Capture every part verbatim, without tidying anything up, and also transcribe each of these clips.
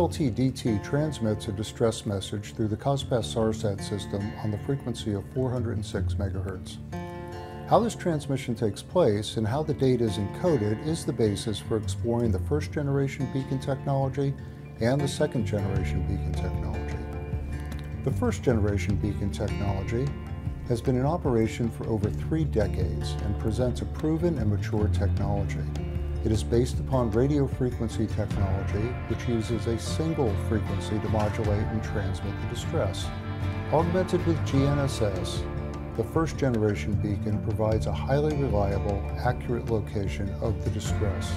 T D T transmits a distress message through the Cospas Sarsat system on the frequency of four hundred six megahertz. How this transmission takes place and how the data is encoded is the basis for exploring the first generation beacon technology and the second generation beacon technology. The first generation beacon technology has been in operation for over three decades and presents a proven and mature technology. It is based upon radio frequency technology, which uses a single frequency to modulate and transmit the distress. Augmented with G N S S, the first generation beacon provides a highly reliable, accurate location of the distress.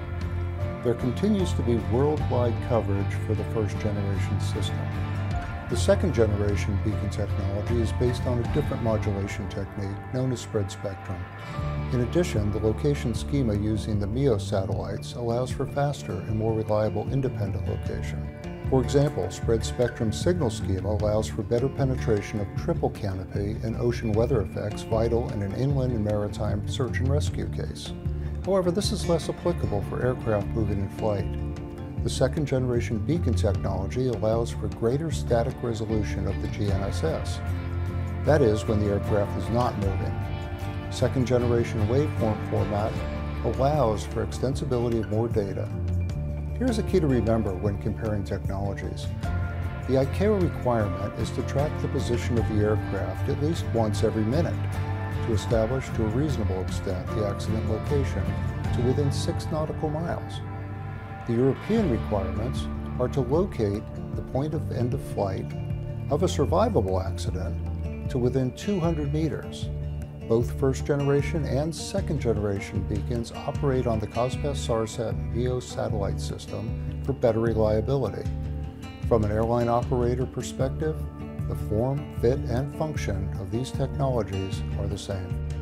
There continues to be worldwide coverage for the first generation system. The second generation beacon technology is based on a different modulation technique known as spread spectrum. In addition, the location schema using the M E O satellites allows for faster and more reliable independent location. For example, spread spectrum signal schema allows for better penetration of triple canopy and ocean weather effects vital in an inland and maritime search and rescue case. However, this is less applicable for aircraft moving in flight. The second generation beacon technology allows for greater static resolution of the G N S S. That is, when the aircraft is not moving. Second generation waveform format allows for extensibility of more data. Here's a key to remember when comparing technologies. The I C A O requirement is to track the position of the aircraft at least once every minute to establish to a reasonable extent the accident location to within six nautical miles. The European requirements are to locate the point of end of flight of a survivable accident to within two hundred meters. Both first generation and second generation beacons operate on the Cospas Sarsat M E O satellite system for better reliability. From an airline operator perspective, the form, fit, and function of these technologies are the same.